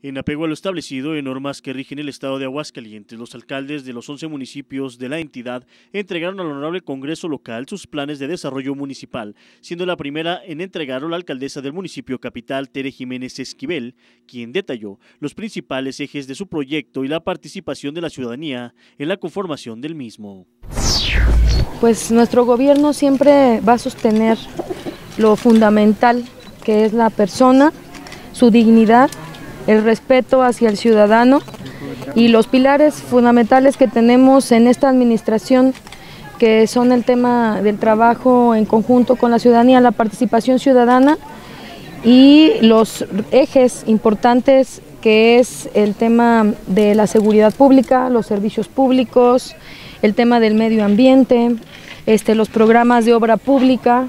En apego a lo establecido en normas que rigen el estado de Aguascalientes, los alcaldes de los 11 municipios de la entidad entregaron al Honorable Congreso Local sus planes de desarrollo municipal, siendo la primera en entregarlo la alcaldesa del municipio capital, Tere Jiménez Esquivel, quien detalló los principales ejes de su proyecto y la participación de la ciudadanía en la conformación del mismo. Pues nuestro gobierno siempre va a sostener lo fundamental que es la persona, su dignidad, el respeto hacia el ciudadano y los pilares fundamentales que tenemos en esta administración, que son el tema del trabajo en conjunto con la ciudadanía, la participación ciudadana y los ejes importantes que es el tema de la seguridad pública, los servicios públicos, el tema del medio ambiente, los programas de obra pública,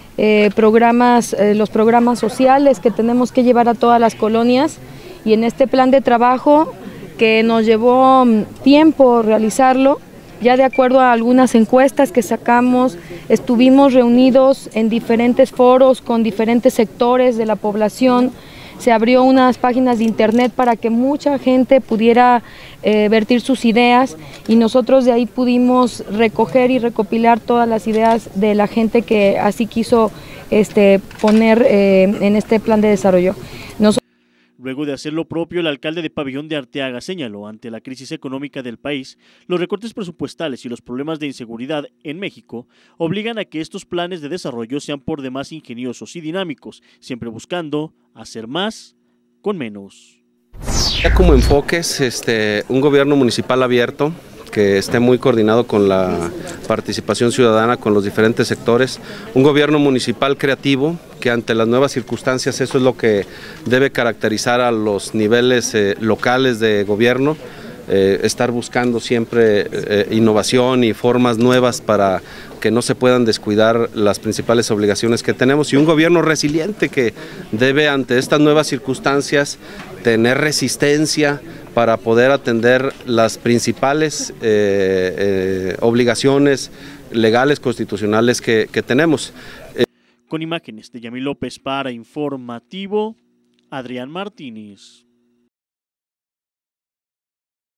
los programas sociales que tenemos que llevar a todas las colonias. Y en este plan de trabajo que nos llevó tiempo realizarlo, ya de acuerdo a algunas encuestas que sacamos, estuvimos reunidos en diferentes foros con diferentes sectores de la población, se abrió unas páginas de internet para que mucha gente pudiera vertir sus ideas y nosotros de ahí pudimos recoger y recopilar todas las ideas de la gente que así quiso poner en este plan de desarrollo. Luego de hacer lo propio, el alcalde de Pabellón de Arteaga señaló ante la crisis económica del país, los recortes presupuestales y los problemas de inseguridad en México obligan a que estos planes de desarrollo sean por demás ingeniosos y dinámicos, siempre buscando hacer más con menos. Ya como enfoques, un gobierno municipal abierto, que esté muy coordinado con la participación ciudadana, con los diferentes sectores, un gobierno municipal creativo, que ante las nuevas circunstancias eso es lo que debe caracterizar a los niveles locales de gobierno, estar buscando siempre innovación y formas nuevas para que no se puedan descuidar las principales obligaciones que tenemos, y un gobierno resiliente que debe ante estas nuevas circunstancias tener resistencia para poder atender las principales obligaciones legales, constitucionales que tenemos. Con imágenes de Yamil López para Informativo, Adrián Martínez.